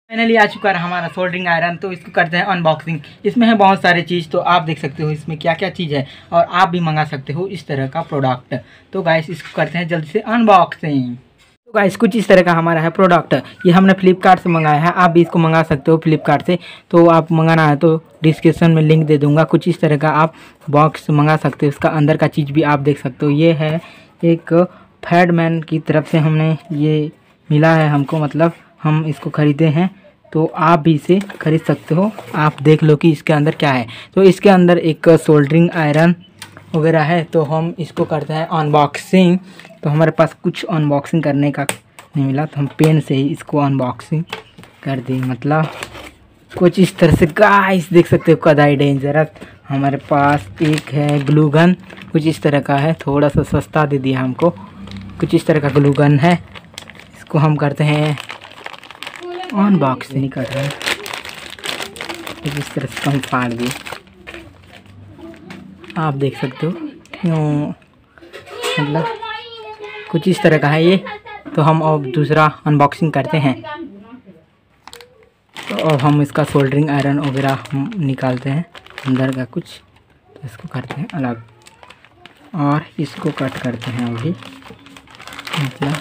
Finally आ चुका है हमारा सोल्डरिंग आयरन। तो इसको करते हैं अनबॉक्सिंग। इसमें है बहुत सारे चीज़, तो आप देख सकते हो इसमें क्या क्या चीज़ है और आप भी मंगा सकते हो इस तरह का प्रोडक्ट। तो गाइस इसको करते हैं जल्दी से अनबॉक्सिंग। तो गाइस कुछ इस तरह का हमारा है प्रोडक्ट। ये हमने फ्लिपकार्ट से मंगाया है, आप भी इसको मंगा सकते हो फ्लिपकार्ट से। तो आप मंगाना है तो डिस्क्रिप्शन में लिंक दे दूँगा। कुछ इस तरह का आप बॉक्स मंगा सकते हो। इसका अंदर का चीज़ भी आप देख सकते हो। ये है एक फैडमैन की तरफ से हमने ये मिला है हमको, मतलब हम इसको ख़रीदे हैं। तो आप भी इसे खरीद सकते हो। आप देख लो कि इसके अंदर क्या है। तो इसके अंदर एक सोल्डरिंग आयरन वगैरह है। तो हम इसको करते हैं अनबॉक्सिंग। तो हमारे पास कुछ अनबॉक्सिंग करने का नहीं मिला, तो हम पेन से ही इसको अनबॉक्सिंग कर दें। मतलब कुछ इस तरह से गाइस देख सकते हो, कदाई डेंजरस। हमारे पास एक है ग्लू गन, कुछ इस तरह का है, थोड़ा सा सस्ता दे दिया हमको। कुछ इस तरह का ग्लू गन है। इसको हम करते हैं अनबॉक्सिंग कर रहे हैं। इस तरह से हम फाड़ दिए, आप देख सकते हो क्यों, मतलब कुछ इस तरह का है ये। तो हम अब दूसरा अनबॉक्सिंग करते हैं। तो अब हम इसका सोल्डरिंग आयरन वगैरह निकालते हैं अंदर का कुछ। तो इसको करते हैं अलग और इसको कट करते हैं अभी। मतलब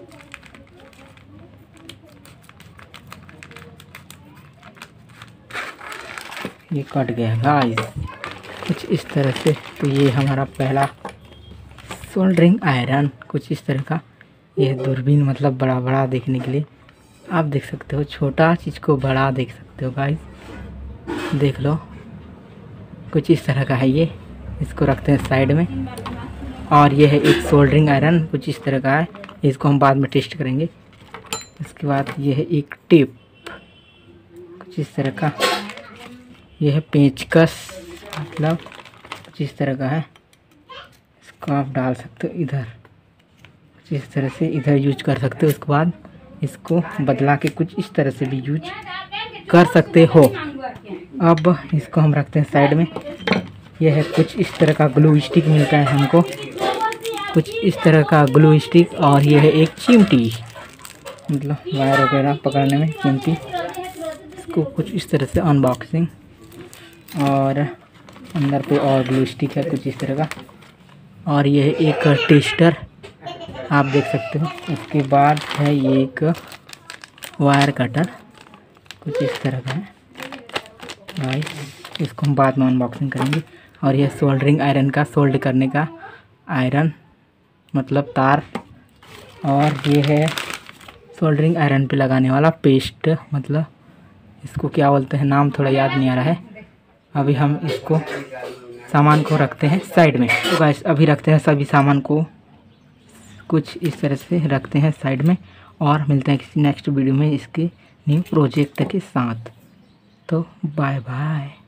ये कट गया गाइस कुछ इस तरह से। तो ये हमारा पहला सोल्डरिंग आयरन कुछ इस तरह का। ये दूरबीन मतलब बड़ा बड़ा देखने के लिए आप देख सकते हो, छोटा चीज़ को बड़ा देख सकते हो गाइस, देख लो। कुछ इस तरह का है ये। इसको रखते हैं साइड में। और ये है एक सोल्डरिंग आयरन कुछ इस तरह का है। इसको हम बाद में टेस्ट करेंगे। इसके बाद ये है एक टेप कुछ इस तरह का। यह है पेंचकस, मतलब कुछ इस तरह का है। इसको आप डाल सकते हो इधर, कुछ इस तरह से इधर यूज कर सकते हो। उसके बाद इसको बदला के कुछ इस तरह से भी यूज कर सकते हो। अब इसको हम रखते हैं साइड में। यह है कुछ इस तरह का ग्लू स्टिक मिलता है हमको, कुछ इस तरह का ग्लू स्टिक। और यह है एक चिमटी, मतलब वायर वगैरह पकड़ने में चिमटी। इसको कुछ इस तरह से अनबॉक्सिंग। और अंदर पे और ग्लू स्टिक है कुछ इस तरह का। और यह है एक टेस्टर, आप देख सकते हो। उसके बाद है ये एक वायर कटर कुछ इस तरह का है गाइस। इसको हम बाद में अनबॉक्सिंग करेंगे। और यह सोल्डरिंग आयरन का सोल्ड करने का आयरन, मतलब तार। और ये है सोल्डरिंग आयरन पे लगाने वाला पेस्ट, मतलब इसको क्या बोलते हैं, नाम थोड़ा याद नहीं आ रहा है। अभी हम इसको सामान को रखते हैं साइड में। तो गाइस अभी रखते हैं सभी सामान को कुछ इस तरह से रखते हैं साइड में। और मिलते हैं किसी नेक्स्ट वीडियो में इसके न्यू प्रोजेक्ट के साथ। तो बाय बाय।